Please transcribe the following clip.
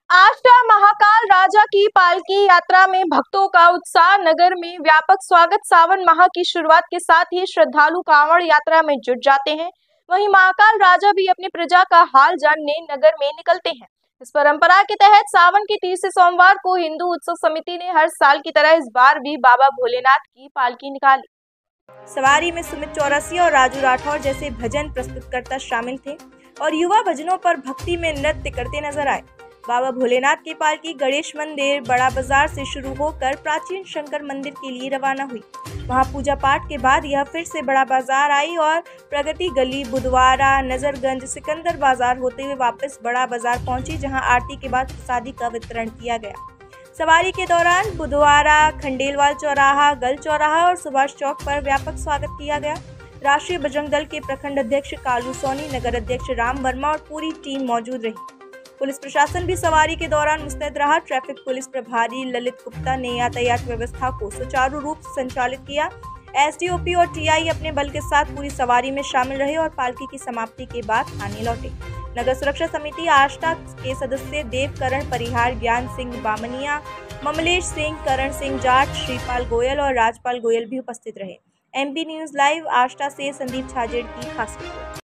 आष्टा महाकाल राजा की पालकी यात्रा में भक्तों का उत्साह, नगर में व्यापक स्वागत। सावन माह की शुरुआत के साथ ही श्रद्धालु कांवड़ यात्रा में जुट जाते हैं। वहीं महाकाल राजा भी अपनी प्रजा का हाल जानने नगर में निकलते हैं। इस परंपरा के तहत सावन के तीसरे सोमवार को हिंदू उत्सव समिति ने हर साल की तरह इस बार भी बाबा भोलेनाथ की पालकी निकाली। सवारी में सुमित चौरसिया और राजू राठौर जैसे भजन प्रस्तुतकर्ता शामिल थे और युवा भजनों पर भक्ति में नृत्य करते नजर आए। बाबा भोलेनाथ की पालकी गणेश मंदिर बड़ा बाजार से शुरू होकर प्राचीन शंकर मंदिर के लिए रवाना हुई। वहां पूजा पाठ के बाद यह फिर से बड़ा बाजार आई और प्रगति गली, बुधवारा, नजरगंज, सिकंदर बाजार होते हुए वापस बड़ा बाजार पहुंची, जहां आरती के बाद प्रसादी का वितरण किया गया। सवारी के दौरान बुधवारा, खंडेलवाल चौराहा, गल चौराहा और सुभाष चौक पर व्यापक स्वागत किया गया। राष्ट्रीय बजरंग दल के प्रखंड अध्यक्ष कालू सोनी, नगर अध्यक्ष राम वर्मा और पूरी टीम मौजूद रही। पुलिस प्रशासन भी सवारी के दौरान मुस्तैद रहा। ट्रैफिक पुलिस प्रभारी ललित गुप्ता ने यातायात व्यवस्था को सुचारू रूप से संचालित किया। एसडीओपी और टीआई अपने बल के साथ पूरी सवारी में शामिल रहे और पालकी की समाप्ति के बाद थाने लौटे। नगर सुरक्षा समिति आष्टा के सदस्य देवकरण परिहार, ज्ञान सिंह बामनिया, ममलेश सिंह, करण सिंह जाट, श्रीपाल गोयल और राजपाल गोयल भी उपस्थित रहे। एमपी न्यूज लाइव आष्टा से संदीप छाजेड़ की खास रिपोर्ट।